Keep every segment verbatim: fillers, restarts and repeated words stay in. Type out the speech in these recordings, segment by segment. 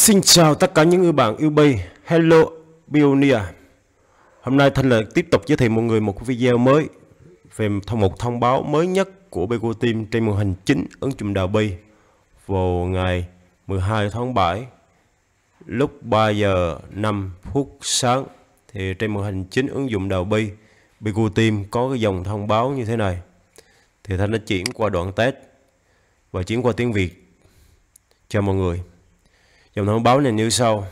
Xin chào tất cả những người bạn yêu Bi. Hello Pioneer. Hôm nay Thanh lại tiếp tục giới thiệu mọi người một video mới về một thông báo mới nhất của Bigo Team trên màn hình chính ứng dụng đào Bi vào ngày mười hai tháng bảy lúc ba giờ năm phút sáng. Thì trên màn hình chính ứng dụng đào Bi, Bigo Team có cái dòng thông báo như thế này. Thì Thanh đã chuyển qua đoạn test và chuyển qua tiếng Việt cho mọi người. Dòng thông báo này như sau: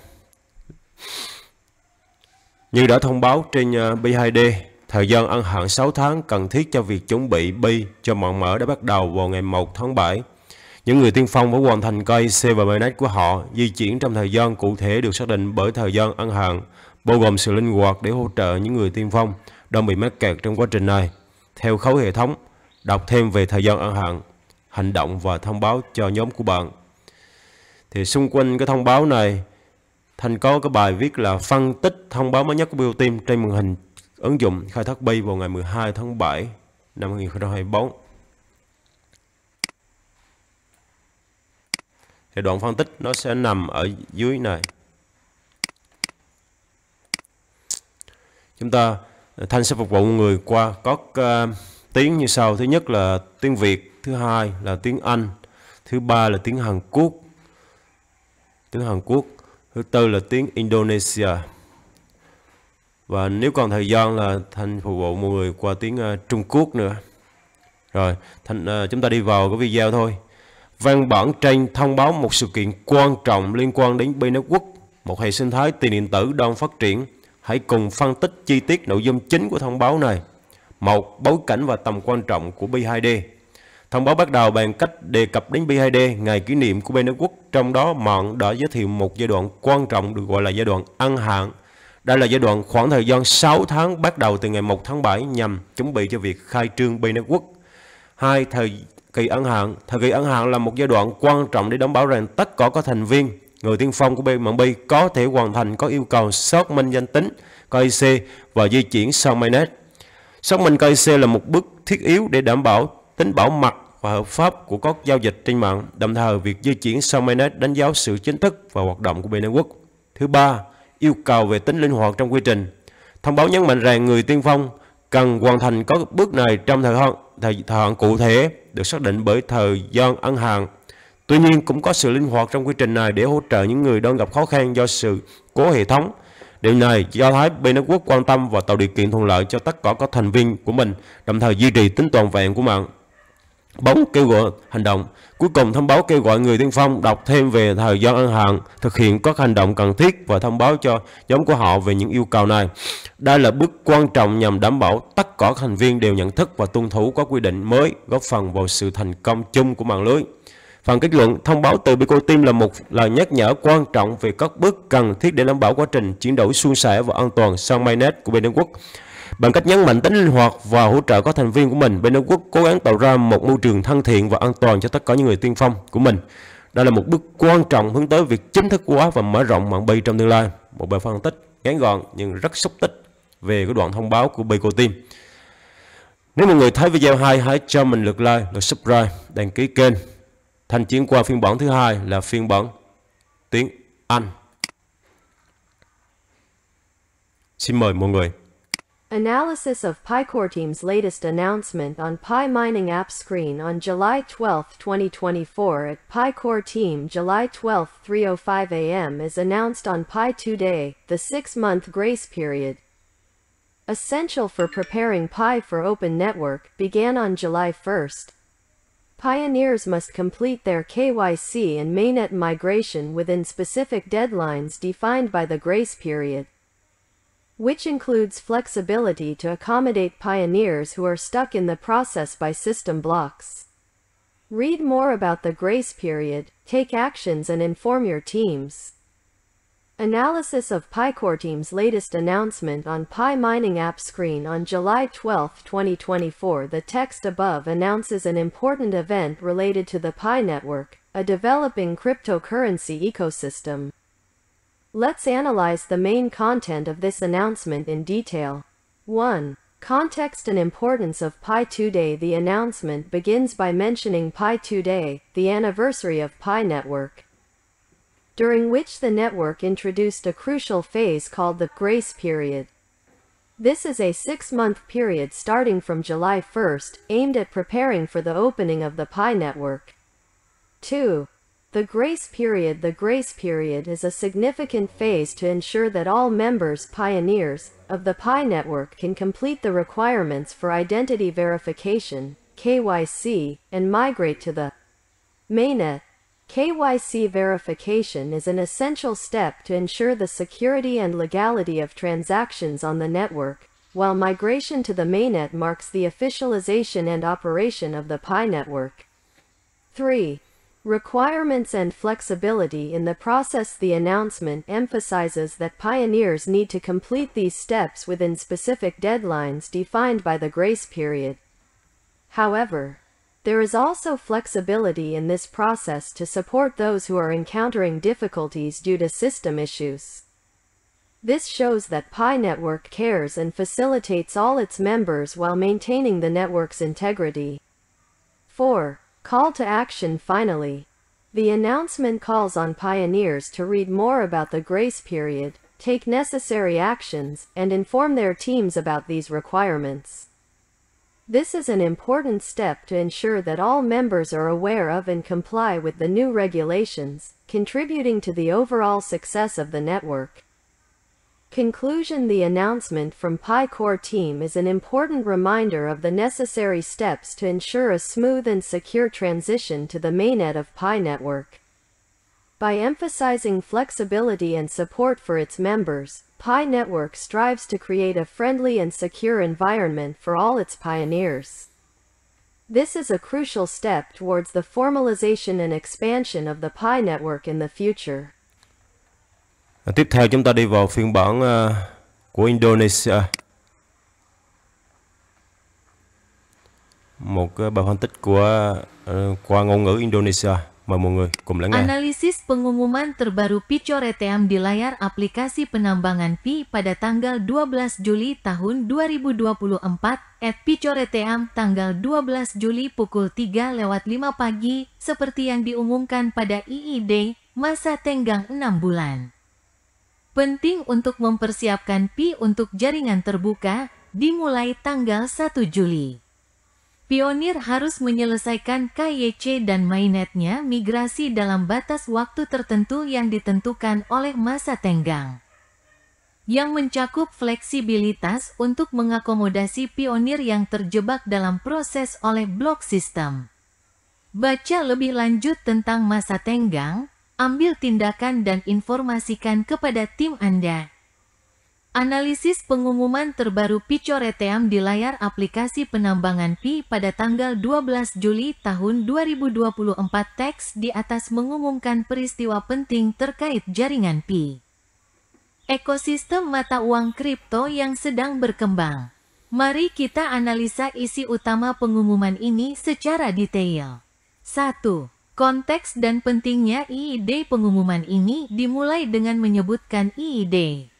như đã thông báo trên uh, Bi hai D, thời gian ân hạn sáu tháng cần thiết cho việc chuẩn bị Bi cho mạng mở đã bắt đầu vào ngày một tháng bảy. Những người tiên phong phải hoàn thành ca i xê và mainnet của họ di chuyển trong thời gian cụ thể được xác định bởi thời gian ân hạn, bao gồm sự linh hoạt để hỗ trợ những người tiên phong đang bị mắc kẹt trong quá trình này. Theo khối hệ thống, đọc thêm về thời gian ân hạn, hành động và thông báo cho nhóm của bạn. Thì xung quanh cái thông báo này, Thanh có cái bài viết là phân tích thông báo mới nhất của Bigo Team trên màn hình ứng dụng khai thác Bi vào ngày mười hai tháng bảy năm hai nghìn không trăm hai mươi tư. Thì đoạn phân tích nó sẽ nằm ở dưới này. Chúng ta Thanh sẽ phục vụ người qua các uh, tiếng như sau. Thứ nhất là tiếng Việt, thứ hai là tiếng Anh, thứ ba là tiếng Hàn Quốc, tiếng Hàn Quốc, thứ tư là tiếng Indonesia. Và nếu còn thời gian là Thanh phục vụ mọi người qua tiếng uh, Trung Quốc nữa. Rồi, Thanh, uh, chúng ta đi vào cái video thôi. Văn bản trên thông báo một sự kiện quan trọng liên quan đến Bi Network, một hệ sinh thái tiền điện tử đang phát triển. Hãy cùng phân tích chi tiết nội dung chính của thông báo này. Một, bối cảnh và tầm quan trọng của Bi hai D. Thông báo bắt đầu bằng cách đề cập đến Bi hai D, ngày kỷ niệm của Bi Network. Trong đó, mạng đã giới thiệu một giai đoạn quan trọng được gọi là giai đoạn ân hạn. Đây là giai đoạn khoảng thời gian sáu tháng bắt đầu từ ngày một tháng bảy nhằm chuẩn bị cho việc khai trương Bi Network. Hai, thời kỳ ân hạn. Thời kỳ ân hạn là một giai đoạn quan trọng để đảm bảo rằng tất cả các thành viên, người tiên phong của mạng Bi có thể hoàn thành các yêu cầu xác minh danh tính, ca i xê và di chuyển sang mainnet. Xác minh ca i xê là một bước thiết yếu để đảm bảo tính bảo mật và hợp pháp của các giao dịch trên mạng, đồng thời việc di chuyển sang mainnet đánh dấu sự chính thức và hoạt động của Bi Network. Thứ ba, yêu cầu về tính linh hoạt trong quy trình. Thông báo nhấn mạnh rằng người tiên phong cần hoàn thành các bước này trong thời hạn, thời, thời hạn cụ thể được xác định bởi thời gian ân hạn. Tuy nhiên, cũng có sự linh hoạt trong quy trình này để hỗ trợ những người đang gặp khó khăn do sự cố hệ thống. Điều này cho thấy Bi Network quan tâm và tạo điều kiện thuận lợi cho tất cả các thành viên của mình, đồng thời duy trì tính toàn vẹn của mạng. Bốn, kêu gọi hành động. Cuối cùng, thông báo kêu gọi người tiên phong đọc thêm về thời gian ân hạn, thực hiện các hành động cần thiết và thông báo cho nhóm của họ về những yêu cầu này. Đây là bước quan trọng nhằm đảm bảo tất cả các thành viên đều nhận thức và tuân thủ các quy định mới, góp phần vào sự thành công chung của mạng lưới. Phần kết luận, thông báo từ Bigo Team là một lời nhắc nhở quan trọng về các bước cần thiết để đảm bảo quá trình chuyển đổi suôn sẻ và an toàn sang mainnet của Bi Network. Bằng cách nhấn mạnh tính linh hoạt và hỗ trợ các thành viên của mình, Bi Network cố gắng tạo ra một môi trường thân thiện và an toàn cho tất cả những người tiên phong của mình. Đây là một bước quan trọng hướng tới việc chính thức hóa và mở rộng mạng Bi trong tương lai. Một bài phân tích ngắn gọn nhưng rất xúc tích về cái đoạn thông báo của Bigo Team. Nếu mọi người thấy video hay, hãy cho mình lượt like, lượt subscribe, đăng ký kênh. Thanh chuyển qua phiên bản thứ hai là phiên bản tiếng Anh. Xin mời mọi người. Analysis of PyCore Team's latest announcement on Pi Mining App Screen on July twelfth, twenty twenty-four at PyCore Team July twelfth, three oh five a m is announced on Pi Today, the six-month grace period. Essential for preparing Pi for Open Network began on July first. Pioneers must complete their K Y C and mainnet migration within specific deadlines defined by the grace period, which includes flexibility to accommodate pioneers who are stuck in the process by system blocks. Read more about the grace period, take actions and inform your teams. Analysis of PyCore Team's latest announcement on Pi Mining App Screen on July twelfth, twenty twenty-four. The text above announces an important event related to the Pi network, a developing cryptocurrency ecosystem. Let's analyze the main content of this announcement in detail. one. Context and importance of Pi Today. The announcement begins by mentioning Pi Today, the anniversary of Pi network. during which the network introduced a crucial phase called the grace period. This is a six-month period starting from July first, aimed at preparing for the opening of the Pi network. two. The grace period. The grace period is a significant phase to ensure that all members, pioneers, of the Pi network can complete the requirements for identity verification, K Y C, and migrate to the mainnet. K Y C verification is an essential step to ensure the security and legality of transactions on the network, while migration to the mainnet marks the officialization and operation of the Pi network. three. Requirements and flexibility in the process. The announcement emphasizes that pioneers need to complete these steps within specific deadlines defined by the grace period. However, there is also flexibility in this process to support those who are encountering difficulties due to system issues. This shows that Pi Network cares and facilitates all its members while maintaining the network's integrity. four. Call to action. Finally, the announcement calls on pioneers to read more about the grace period, take necessary actions, and inform their teams about these requirements. This is an important step to ensure that all members are aware of and comply with the new regulations, contributing to the overall success of the network. Conclusion. The announcement from Pi Core Team is an important reminder of the necessary steps to ensure a smooth and secure transition to the mainnet of Pi Network. By emphasizing flexibility and support for its members, Pi Network strives to create a friendly and secure environment for all its pioneers. This is a crucial step towards the formalization and expansion of the Pi Network in the future. Tiếp theo chúng ta đi vào phiên bản uh, của Indonesia. Một uh, bài phân tích của uh, qua ngôn ngữ Indonesia. Mời mọi người cùng lắng nghe. Analisis pengumuman terbaru Picor E T M di layar aplikasi penambangan Pi pada tanggal dua belas Juli tahun dua ribu dua puluh empat at Picor E T M tanggal dua belas Juli pukul tiga lewat lima pagi seperti yang diumumkan pada I I D masa tenggang enam bulan. Penting untuk mempersiapkan Pi untuk jaringan terbuka dimulai tanggal satu Juli. Pionir harus menyelesaikan K Y C dan mainnetnya migrasi dalam batas waktu tertentu yang ditentukan oleh masa tenggang, yang mencakup fleksibilitas untuk mengakomodasi pionir yang terjebak dalam proses oleh blok sistem. Baca lebih lanjut tentang masa tenggang, ambil tindakan dan informasikan kepada tim Anda. Analisis pengumuman terbaru Picor E T M di layar aplikasi penambangan Pi pada tanggal dua belas Juli tahun dua ribu dua puluh empat. Teks di atas mengumumkan peristiwa penting terkait jaringan Pi. Ekosistem mata uang kripto yang sedang berkembang. Mari kita analisa isi utama pengumuman ini secara detail. satu. Konteks dan pentingnya I I D. Pengumuman ini dimulai dengan menyebutkan I I D.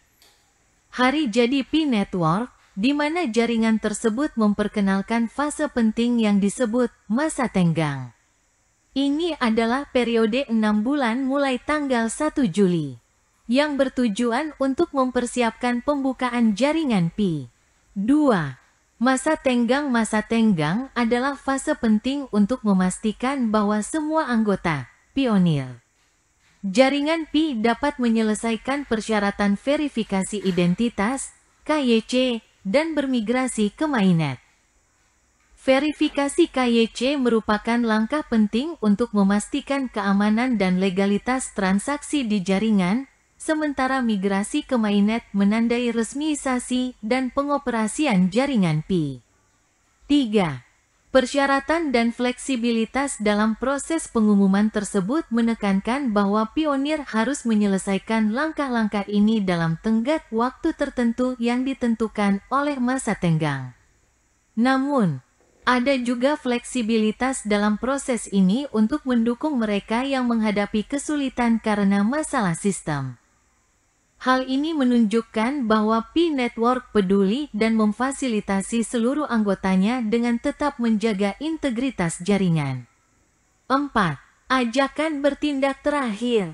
Hari jadi Pi Network, di mana jaringan tersebut memperkenalkan fase penting yang disebut masa tenggang. Ini adalah periode enam bulan mulai tanggal satu Juli, yang bertujuan untuk mempersiapkan pembukaan jaringan Pi. dua. Masa tenggang. Masa tenggang adalah fase penting untuk memastikan bahwa semua anggota, pionir, jaringan Pi dapat menyelesaikan persyaratan verifikasi identitas, K Y C, dan bermigrasi ke mainnet. Verifikasi K Y C merupakan langkah penting untuk memastikan keamanan dan legalitas transaksi di jaringan, sementara migrasi ke mainnet menandai resmiisasi dan pengoperasian jaringan Pi. tiga. Persyaratan dan fleksibilitas dalam proses pengumuman tersebut menekankan bahwa pionir harus menyelesaikan langkah-langkah ini dalam tenggat waktu tertentu yang ditentukan oleh masa tenggang. Namun, ada juga fleksibilitas dalam proses ini untuk mendukung mereka yang menghadapi kesulitan karena masalah sistem. Hal ini menunjukkan bahwa Pi Network peduli dan memfasilitasi seluruh anggotanya dengan tetap menjaga integritas jaringan. empat. Ajakan bertindak terakhir.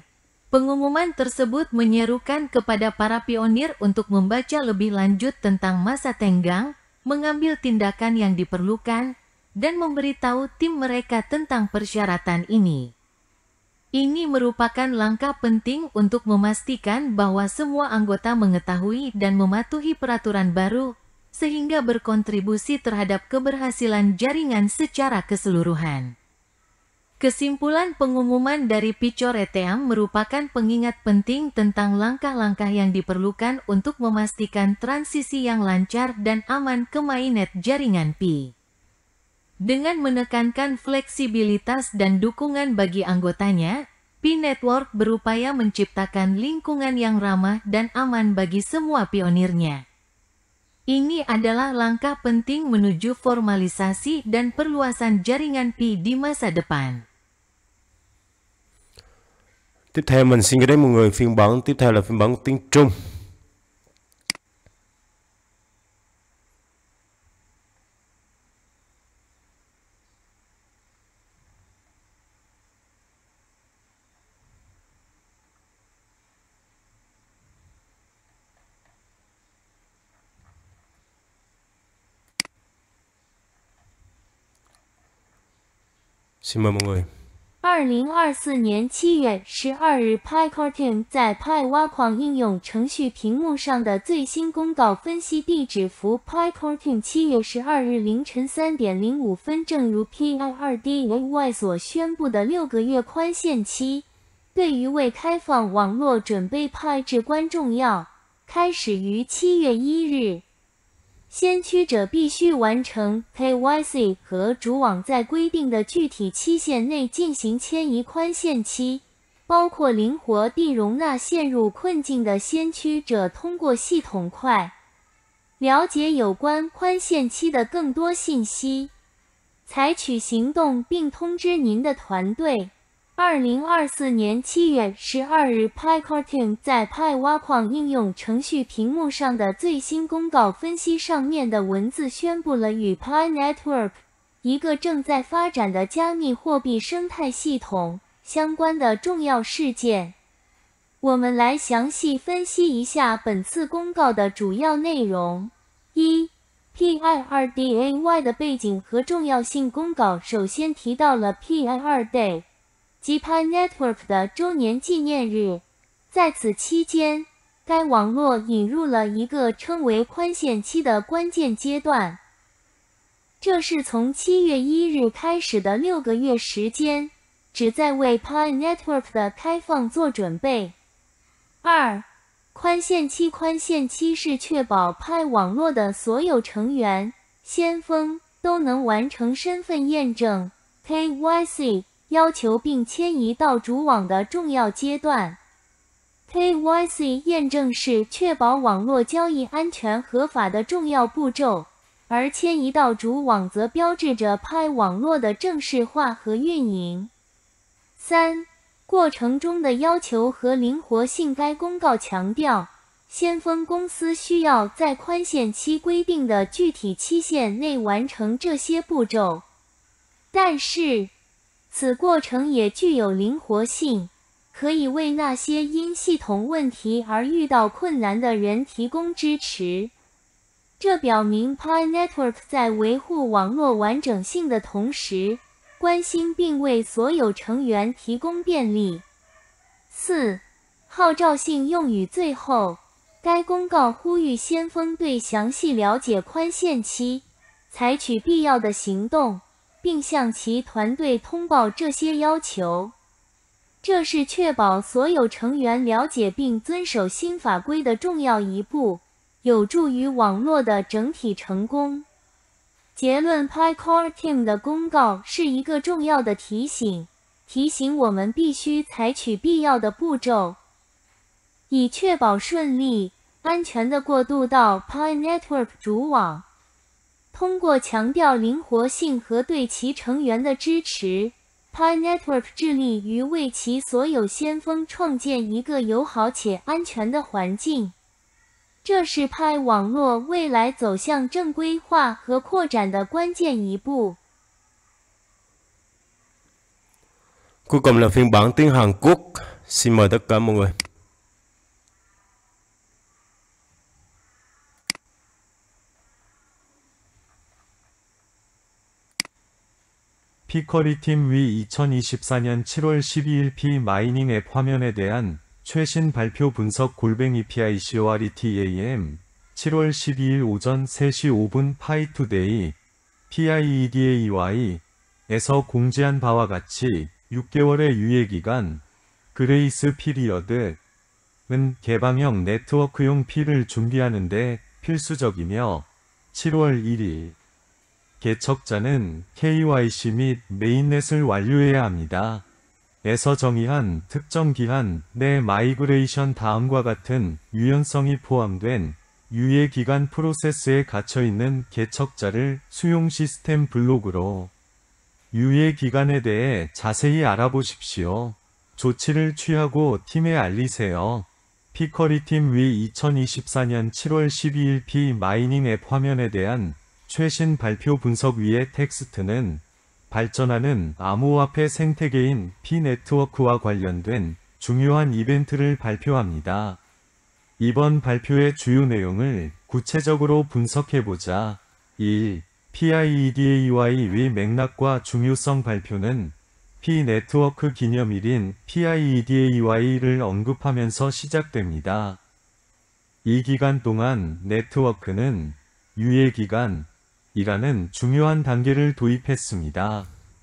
Pengumuman tersebut menyerukan kepada para pionir untuk membaca lebih lanjut tentang masa tenggang, mengambil tindakan yang diperlukan, dan memberitahu tim mereka tentang persyaratan ini. Ini merupakan langkah penting untuk memastikan bahwa semua anggota mengetahui dan mematuhi peraturan baru, sehingga berkontribusi terhadap keberhasilan jaringan secara keseluruhan. Kesimpulan pengumuman dari Picoreteam merupakan pengingat penting tentang langkah-langkah yang diperlukan untuk memastikan transisi yang lancar dan aman ke mainnet jaringan Pi. Dengan menekankan fleksibilitas dan dukungan bagi anggotanya, Pi Network berupaya menciptakan lingkungan yang ramah dan aman bagi semua pionirnya. Ini adalah langkah penting menuju formalisasi dan perluasan jaringan Pi di masa depan. Tiếp theo mình xin gửi đến mọi người phiên bản tiếp theo là phiên bản tiếng Trung. Xin mời mọi người. 二零二四年七月十二日 PyCore 在 Pi 挖矿应用程序屏幕上的最新公告分析地址符 PyCore 七月十二日凌晨三点零五分，正如 P I 二 D A Y 所宣布的六个月宽限期，对于为开放网络准备 Pi 至关重要，开始于七月一日。先驱者必须完成 K Y C 和主网在规定的具体期限内进行迁移宽限期，包括灵活地容纳陷入困境的先驱者通过系统快了解有关宽限期的更多信息，采取行动并通知您的团队。二零二四年七月十二日 PyCore 在 Pi 挖矿应用程序屏幕上的最新公告分析上面的文字宣布了与 Pi Network 一个正在发展的加密货币生态系统相关的重要事件。我们来详细分析一下本次公告的主要内容。一 P I 二 D A Y 的背景和重要性。公告首先提到了 P I 二 Day即 Pi Network 的周年纪念日，在此期间，该网络引入了一个称为宽限期的关键阶段。这是从七月一日开始的六个月时间，旨在为 Pi Network 的开放做准备。二、宽限期。宽限期是确保 Pi 网络的所有成员、先锋都能完成身份验证 K Y C。要求并迁移到主网的重要阶段。K Y C 验证是确保网络交易安全合法的重要步骤，而迁移到主网则标志着 Pi 网络的正式化和运营。三、过程中的要求和灵活性。该公告强调，先锋公司需要在宽限期规定的具体期限内完成这些步骤，但是此过程也具有灵活性，可以为那些因系统问题而遇到困难的人提供支持。这表明 Pi Network 在维护网络完整性的同时，关心并为所有成员提供便利。四、号召性用语。最后，该公告呼吁先锋对详细了解宽限期，采取必要的行动，并向其团队通报这些要求。这是确保所有成员了解并遵守新法规的重要一步，有助于网络的整体成功。结论 PyCore Team 的公告是一个重要的提醒，提醒我们必须采取必要的步骤，以确保顺利、安全的过渡到 Pi Network 主网。通过强调灵活性和对其成员的支持， Pi Network 致力于为其所有先锋创建一个友好且安全的环境。这是 Pi 网络未来走向正规化和扩展的关键一步。 Cuối cùng là phiên bản tiếng Hàn Quốc. Xin mời tất cả mọi người. 피커리팀 위 이천이십사 년 칠월 십이일 피 마이닝 앱 화면에 대한 최신 발표 분석 골뱅이 피아이코르템 칠월 십이일 오전 세 시 오 분 파이투데이 피아이에다이에서 공지한 바와 같이 육 개월의 유예기간 그레이스 피리어드는 개방형 네트워크용 피를 준비하는 데 필수적이며 칠월 일일 개척자는 케이와이씨 및 메인넷을 완료해야 합니다. 에서 정의한 특정 기한 내 마이그레이션 다음과 같은 유연성이 포함된 유예기간 프로세스에 갇혀있는 개척자를 수용 시스템 블록으로 유예기간에 대해 자세히 알아보십시오. 조치를 취하고 팀에 알리세요. 피커리팀 위 이천이십사 년 칠월 십이일 피 마이닝 앱 화면에 대한 최신 발표 분석 위의 텍스트는 발전하는 암호화폐 생태계인 P-네트워크와 관련된 중요한 이벤트를 발표합니다. 이번 발표의 주요 내용을 구체적으로 분석해보자. 일. 피아이에다이 위 맥락과 중요성 발표는 P-네트워크 기념일인 피아이에다이를 언급하면서 시작됩니다. 이 기간 동안 네트워크는 유예기간 이라는 중요한 단계를 도입했습니다.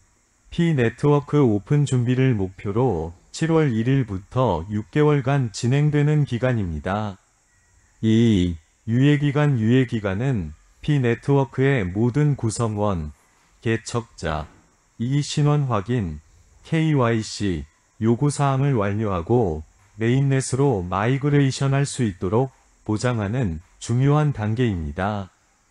P-네트워크 오픈 준비를 목표로 칠월 일일부터 육 개월간 진행되는 기간입니다. 이. 유예기간 유예기간은 P-네트워크의 모든 구성원, 개척자, 이 신원 확인, 케이와이씨 요구사항을 완료하고 메인넷으로 마이그레이션 할 수 있도록 보장하는 중요한 단계입니다.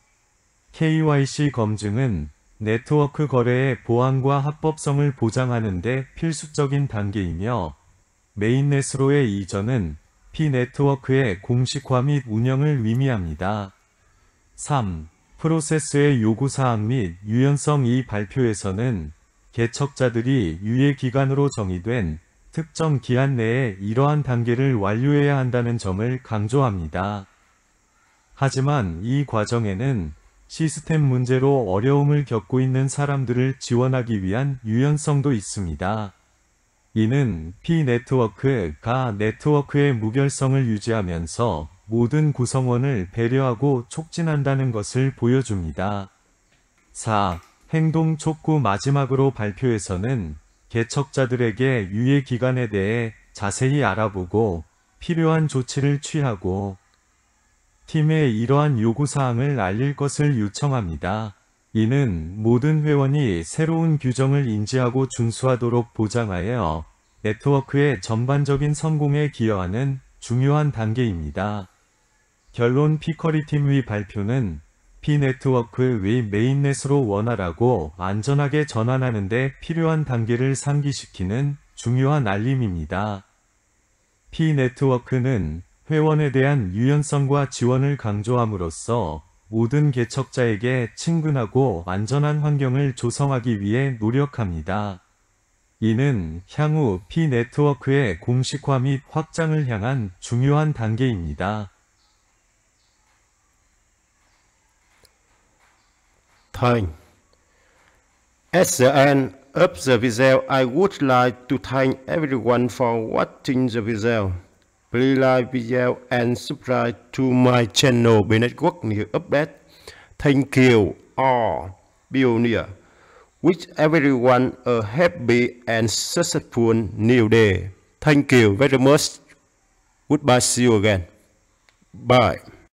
케이와이씨 검증은 네트워크 거래의 보안과 합법성을 보장하는 데 필수적인 단계이며 메인넷으로의 이전은 P-네트워크의 공식화 및 운영을 의미합니다. 삼. 프로세스의 요구사항 및 유연성. 이 발표에서는 개척자들이 유예기간으로 정의된 특정 기한 내에 이러한 단계를 완료해야 한다는 점을 강조합니다. 하지만 이 과정에는 시스템 문제로 어려움을 겪고 있는 사람들을 지원하기 위한 유연성도 있습니다. 이는 P-네트워크가 네트워크의 무결성을 유지하면서 모든 구성원을 배려하고 촉진한다는 것을 보여줍니다. 사. 행동 촉구. 마지막으로 발표에서는 개척자들에게 유예기간에 대해 자세히 알아보고 필요한 조치를 취하고 팀에 이러한 요구사항을 알릴 것을 요청합니다. 이는 모든 회원이 새로운 규정을 인지하고 준수하도록 보장하여 네트워크의 전반적인 성공에 기여하는 중요한 단계입니다. 결론. 피커리팀 위 발표는 P-네트워크 위 메인넷으로 원활하고 안전하게 전환하는 데 필요한 단계를 상기시키는 중요한 알림입니다. P-네트워크는 회원에 대한 유연성과 지원을 강조함으로써 모든 개척자에게 친근하고 안전한 환경을 조성하기 위해 노력합니다. 이는 향후 P-네트워크의 공식화 및 확장을 향한 중요한 단계입니다. Thank. At the end of the video, I would like to thank everyone for watching the video. Please like video and subscribe to my channel B Network New Update. Thank you all. Pioneer. Wish everyone a happy and successful new day. Thank you very much. Goodbye. See you again. Bye.